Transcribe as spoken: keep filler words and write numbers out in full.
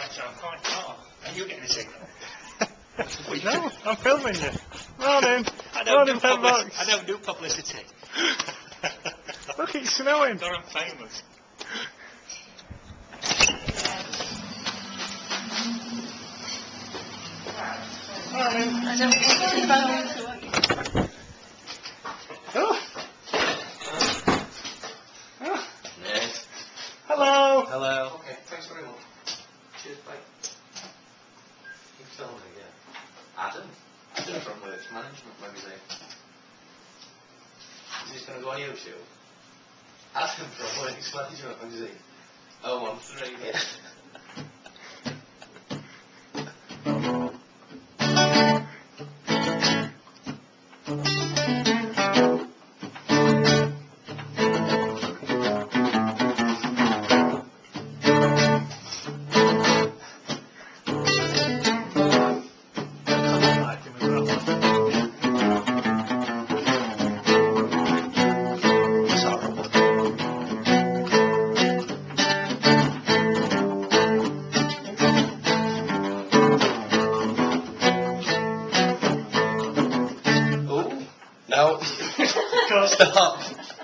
so I'm quite far. Are you getting a signal? No, I'm filming you. Morning. I don't, Morning, do Pen public Box. I don't do publicity. Look, it's snowing. Or I'm famous. Morning. I don't want to phone. Oh. Oh. Yes. Hello. Hello. Okay, thanks very much. Cheers, bye. You filming again? Adam? Adam from Works Management Magazine. Is this going to go on YouTube? Adam from Works Management Magazine. Oh, one three. Yeah. No. Stop.